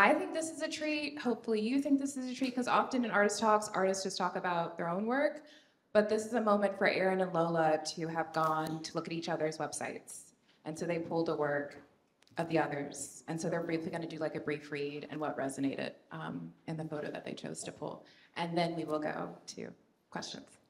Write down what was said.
I think this is a treat. Hopefully you think this is a treat, because often in artist talks, artists just talk about their own work. But this is a moment for Aaron and Lola to have gone to look at each other's websites. And so they pulled a work of the others. And so they're briefly going to do like a brief read and what resonated in the photo that they chose to pull. And then we will go to questions.